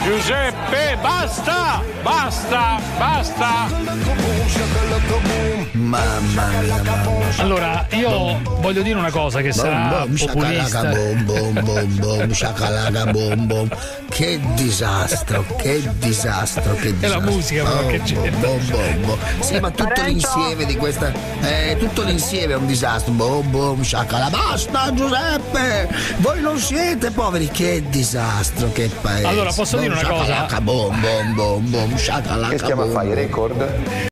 Giuseppe, basta! Basta! Basta! Mamma mia, mamma. Allora, io voglio dire una cosa che sarà populista. Che disastro, che disastro, che disastro. È la musica però che c'è. Sì, ma tutto l'insieme di questa. Tutto l'insieme è un disastro. Bom bom sciacala. Basta Giuseppe! Voi non siete poveri, che disastro, che paese. Allora, posso dire una cosa? Bom bom bom bom sciacala. Che stiamo a fare? I record?